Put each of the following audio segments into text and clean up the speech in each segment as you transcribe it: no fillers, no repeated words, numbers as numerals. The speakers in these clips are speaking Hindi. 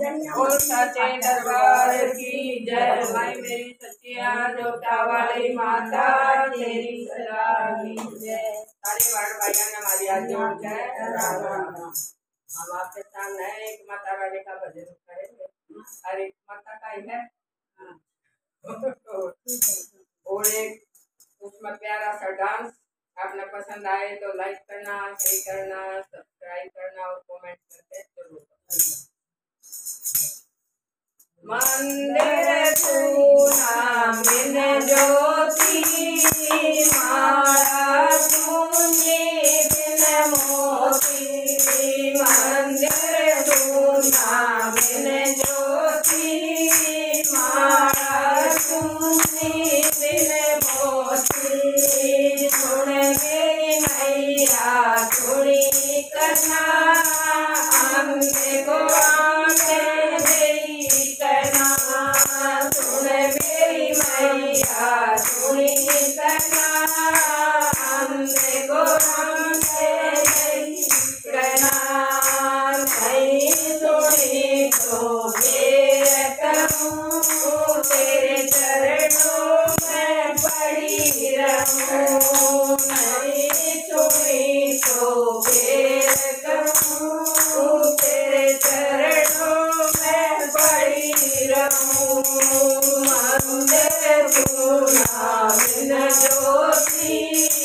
बोल सच्चे दरबार की जय। माई मेरी सच्चिया जोता वाली माता तेरी सदा की जय। सारे वार्ड भाइयों ने हमारी हाथ जोड़ के राम राम। हम आपके सामने एक माता रानी का भजन करेंगे। हर एक माता का ही है और एक उसमें प्यारा सा डांस आपने पसंद आए तो लाइक करना, शेयर करना, सब्सक्राइब करना और कमेंट करके जरूर करना। मंदिर सुना बिन ज्योति माला सुनी बिन मोती। मंदिर सुना बिन ज्योति माला सुनी बिन मोती। सुन मेरी मैया सुनी करना हमको आंखें दे करना। सुन मेरी मैया सुनी करना हमको आंखें दे करना। नहीं सुनी तो फिर कहूँ तेरे चरणों में पड़ी रहूँ। नहीं सुनी तो फिर कहूँ तेरे चरणों में पड़ी रहूँ। मंदिर सुना बिन ज्योति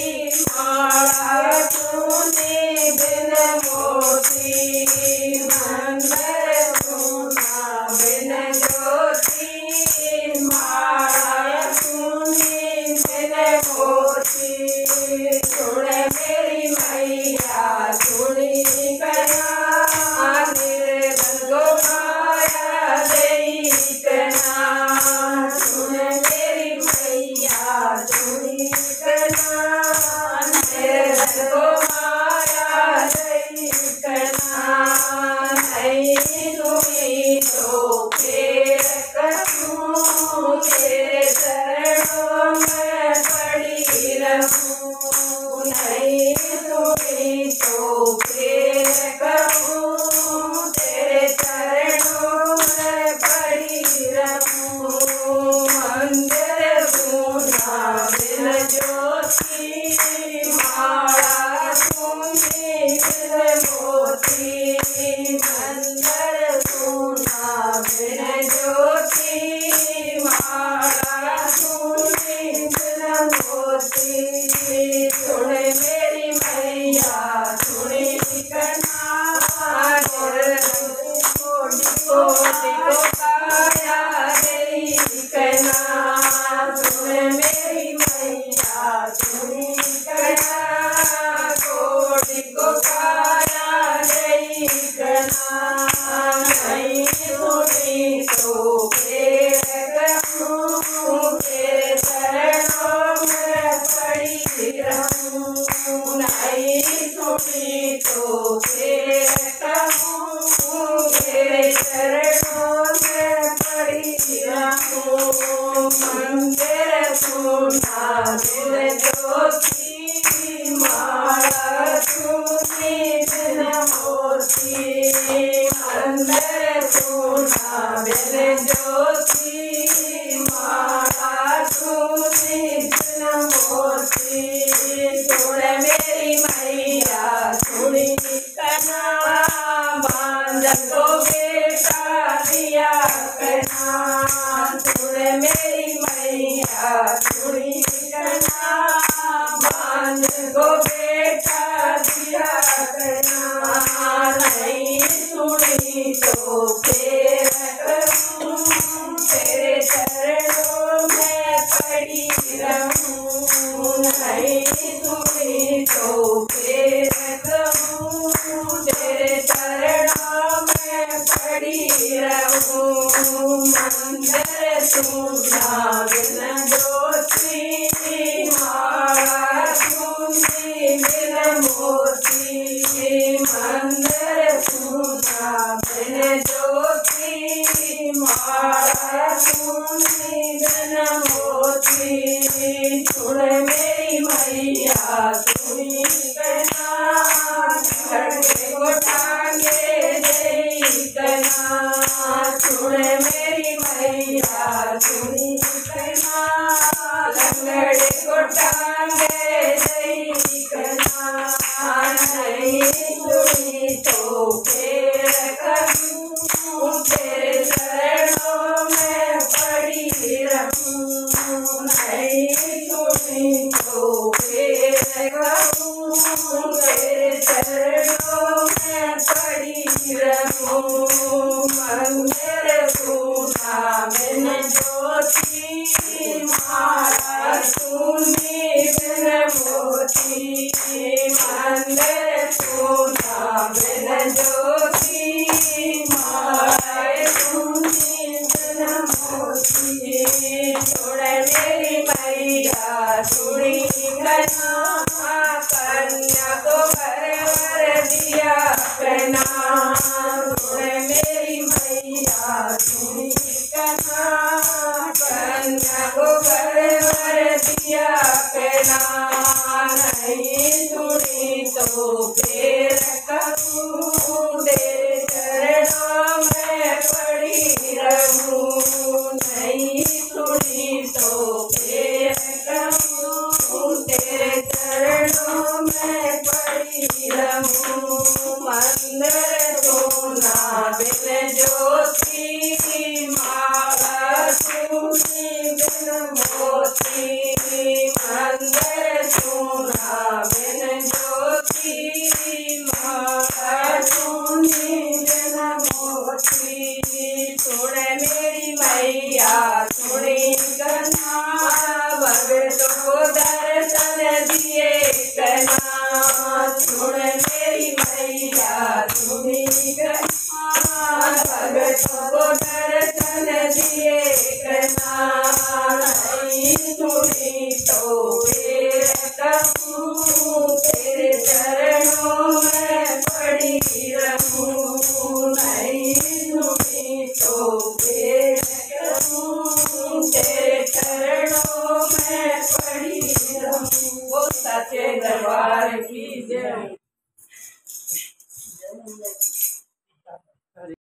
माला सुनी बिन मोती। मंदिर सुना बिन ज्योति माला सुनी बिन मोती। सुन मेरी मैया सुनी करना निर्धन को माया दे करना। सुन मेरी मैया सुनी करना निर्धन को माया दे करना। नहीं सुनी तो फिर कहूँ तेरे चरणों में पड़ी रहूँ। नहीं सुनी तो फिर कहूँ तेरे चरणों में पड़ी रहूँ। मंदिर सुना बिन ज्योति माला सुनी बिन मोती। मंदिर सुना बिन ज्योति माला सुनी बिन मोती। सुन मेरी मैया सुनी करना कोटि को काया दे करना। सुन मेरी मैया सुनी करना कोटि को काया दे करना। नहीं सुनी तो फिर कहूँ तेरे चरणों में पड़ी रहूँ। नहीं सुनी तो फिर कहूँ तेरे चरणों में पड़ी रहूँ। मंदिर सुना बिन ज्योति माला सुनी बिन मोती। मंदिर सुना बिन ज्योति माला सुनी बिन मोती। सुन मेरी मैया सुनी करना बांधन को बेटा दिया करना। सुन मेरी मैया सुनी करना बांधन को बेटा दिया करना। नहीं सुनी तो फिर कहूँ तेरे चरणों में पड़ी रहूँ। नहीं सुनी तो फिर कहूँ तेरे चरणों में पड़ी रहूँ। मंदिर सुना बिन ज्योति माला सुनी बिन मोती। मंदिर सुना बिन ज्योति माला सुनी बिन मोती। सुन मेरी मैया सुनी करना को टांगे दे करना। सुन मेरी मैया सुनी कना लंगड़े को टांगे दई कना नहीं सुनी तो फिर करूं तेरे चरणों में पड़ी रहूं नहीं सुनी तो फिर करूं तेरे चरणों में पड़ी रहूं मंदिर पूना बिन ज्योति मारा सुनी बिन मोती मंदिर पूना बिन ज्योति मारा सुनी बिन मोती छोड़ मेरी मैया सुनी कना कन्या को घर दिया कना मेरी मैया सुनी कना कन्या को घर दिया कना नहीं सुनी तो फिर करूं तेरे चरणों में पड़ी रहूं नहीं सुनी तो फिर करूं तेरे चरणों में पड़ी रहूं मंदिर सोना बिन ज्योति माला सुनी बिन मोती मंदिर सोना बिन ज्योति माला सुनी बिन मोती सुन मेरी मैया सुनी कना भगतों को दर्शन दिए कना सुन मेरी मैया सुनी कना भगतों को दर्शन दिए कना नहीं सुनी तो फिर कहूं तेरे चरणों में पड़ी रहूं नहीं सुनी तो फिर कहूं तेरे चरणों में पड़ी रहूं। वो सच्चे दरबार की जय।